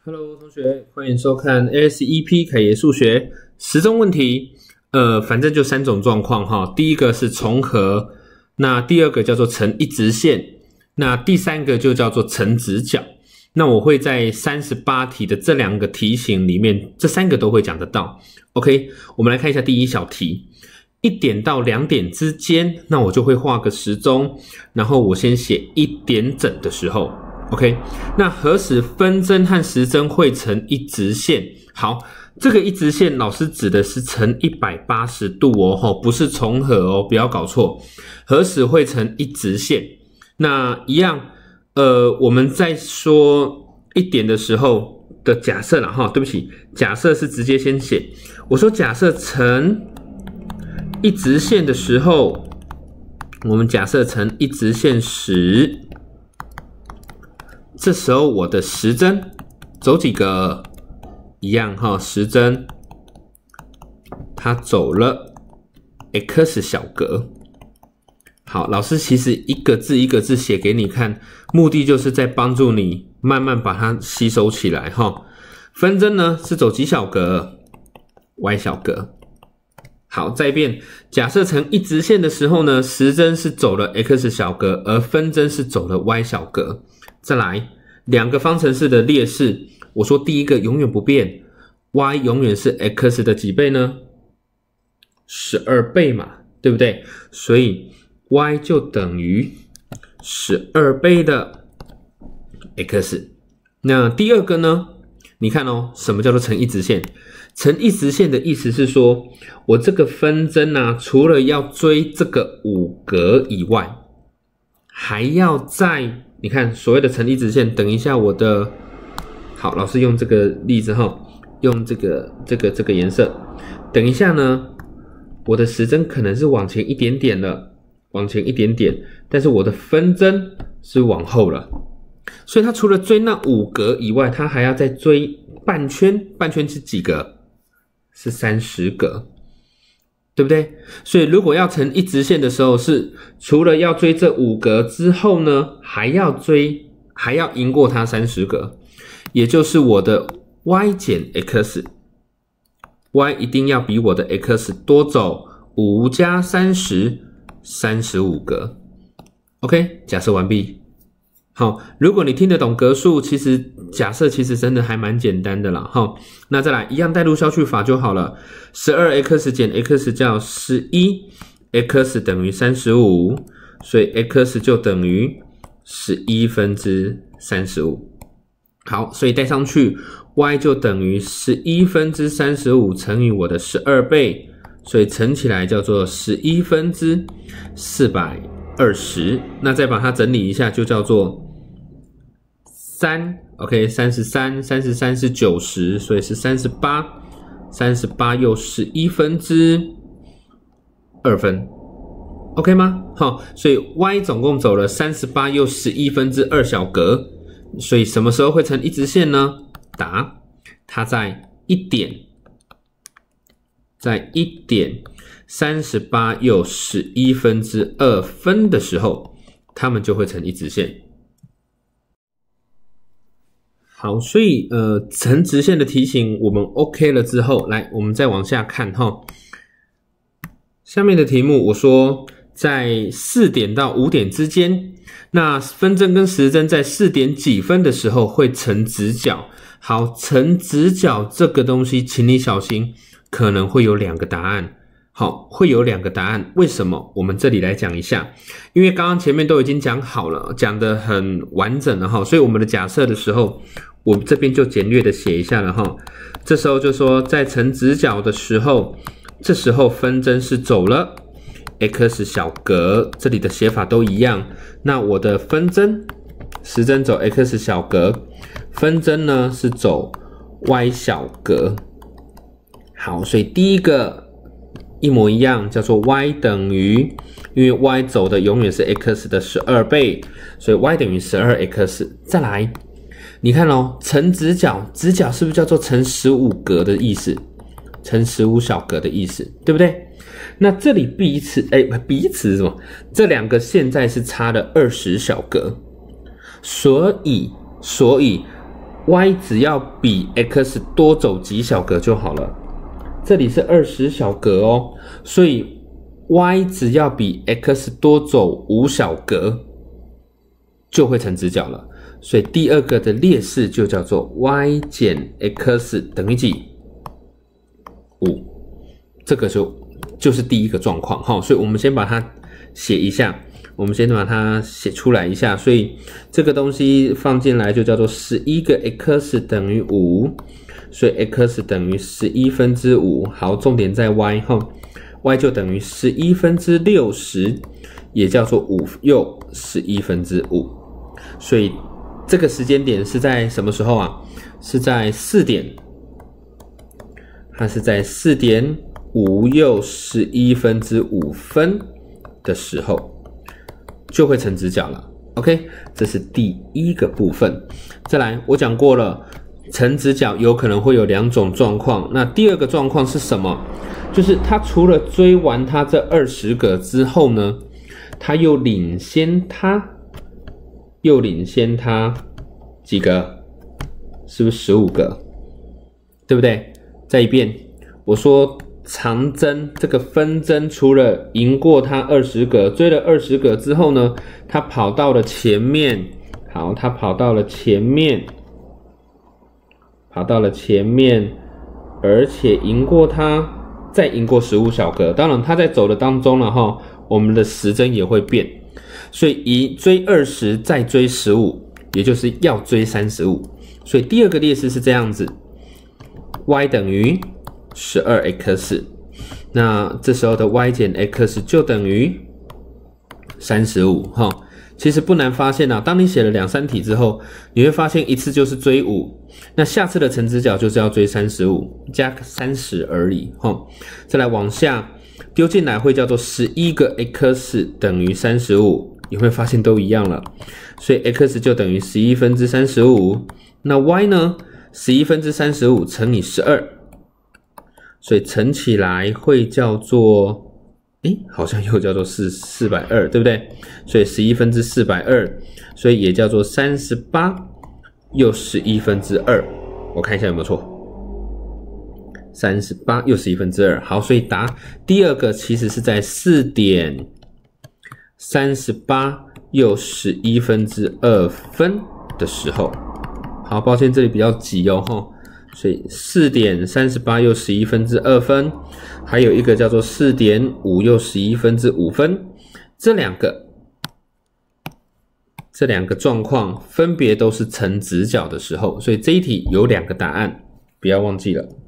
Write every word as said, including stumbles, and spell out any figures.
Hello， 同学，欢迎收看 A S E P 凯爷数学十中问题。呃，反正就三种状况哈。第一个是重合，那第二个叫做成一直线，那第三个就叫做成直角。那我会在三十八题的这两个题型里面，这三个都会讲得到。OK， 我们来看一下第一小题。一点到两点之间，那我就会画个时钟，然后我先写一点整的时候。OK， 那何时分针和时针会成一直线？好，这个一直线老师指的是成一百八十度哦，不是重合哦，不要搞错。何时会成一直线？那一样，呃，我们在说一点的时候的假设啦哈，对不起，假设是直接先写。我说假设成一直线的时候，我们假设成一直线时，这时候我的时针走几个？一样哈，时针它走了 x 小格。好，老师其实一个字一个字写给你看，目的就是在帮助你慢慢把它吸收起来哈。分针呢是走几小格 ？y 小格。好，再一遍，假设成一直线的时候呢，时针是走了 x 小格，而分针是走了 y 小格。再来，两个方程式的列式，我说第一个永远不变 ，y 永远是 x 的几倍呢？十二倍嘛，对不对？所以 y 就等于十二倍的 x。那第二个呢？你看哦，什么叫做成一直线？成一直线的意思是说，我这个分针啊，除了要追这个五格以外，还要在你看所谓的成一直线，等一下我的好，老师用这个例子哈，用这个这个这个颜色，等一下呢，我的时针可能是往前一点点了，往前一点点，但是我的分针是往后了，所以它除了追那五格以外，它还要再追半圈，半圈是几格？是三十格，对不对？所以如果要成一直线的时候，是除了要追这五格之后呢，还要追，还要赢过它三十格，也就是我的 y 减 x，y 一定要比我的 x 多走五加三十，三十五格。OK， 假设完毕。好，如果你听得懂格数，其实假设其实真的还蛮简单的啦。哈，那再来一样带入消去法就好了。十二 x 减 x 叫十一 ，x 等于三十五，所以 x 就等于十一分之三十五。好，所以带上去 y 就等于十一分之三十五乘以我的十二倍，所以乘起来叫做十一分之四百二十。那再把它整理一下，就叫做三 ，OK， 三十三，三十三是九十，所以是三十八，三十八又十一分之二分 ，OK 吗？好，所以 y 总共走了三十八又十一分之二小格，所以什么时候会成一直线呢？答，它在一点，在一点三十八又十一分之二分的时候，它们就会成一直线。好，所以呃，成直线的题型我们 OK 了之后，来，我们再往下看哈。下面的题目我说，在四点到五点之间，那分针跟时针在四点几分的时候会成直角。好，成直角这个东西，请你小心，可能会有两个答案。好，会有两个答案，为什么？我们这里来讲一下，因为刚刚前面都已经讲好了，讲得很完整了哈，所以我们的假设的时候，我们这边就简略的写一下了哈。这时候就说，在成直角的时候，这时候分针是走了 x 小格，这里的写法都一样。那我的分针，时针走 x 小格，分针呢是走 y 小格。好，所以第一个一模一样，叫做 y 等于，因为 y 走的永远是 x 的十二倍，所以 y 等于 十二 x。再来，你看哦，成直角，直角是不是叫做乘十五格的意思？乘十五小格的意思，对不对？那这里彼此，哎，彼此是什么？这两个现在是差了二十小格，所以，所以 y 只要比 x 多走几小格就好了。这里是二十小格哦，所以 y 只要比 x 多走五小格就会成直角了。所以第二个的列式就叫做 y 减 x 等于几？五，这个就就是第一个状况哈。所以我们先把它写一下，我们先把它写出来一下。所以这个东西放进来就叫做十一个 x 等于五，所以 x 等于十一分之五。好，重点在 y 哈 ，y 就等于十一分之六十，也叫做五又十一分之五。所以这个时间点是在什么时候啊？是在四点，它是在四点五又十一分之五分的时候，就会成直角了。OK， 这是第一个部分。再来，我讲过了，成直角有可能会有两种状况。那第二个状况是什么？就是它除了追完它这二十个之后呢，它又领先它。又领先它几个？是不是十五个？对不对？再一遍，我说长针这个分针除了赢过它二十个，追了二十个之后呢，它跑到了前面。好，它跑到了前面，跑到了前面，而且赢过它，再赢过十五小格。当然，它在走的当中了哈，我们的时针也会变。所以以追二十再追十五，也就是要追三十五。所以第二个列式是这样子 ，y 等于 十二 x， 那这时候的 y 减 x 就等于三十五哈。其实不难发现啊，当你写了两三题之后，你会发现一次就是追五，那下次的成直角就是要追三十五加三十而已哈。再来往下丢进来会叫做十一个 x 等于三十五。你会发现都一样了，所以 x 就等于十一分之三十五，那 y 呢？十一分之三十五乘以十二，所以乘起来会叫做，诶，好像又叫做四百二十，对不对？所以十一分之四百二十，所以也叫做三十八又十一分之二，我看一下有没有错。三十八又十一分之二，好，所以答第二个其实是在四点。三十八又十一分之二分的时候，好，抱歉这里比较急哦齁，所以四点三十八又十一分之二分，还有一个叫做四点五又十一分之五分，这两个这两个状况分别都是成直角的时候，所以这一题有两个答案，不要忘记了。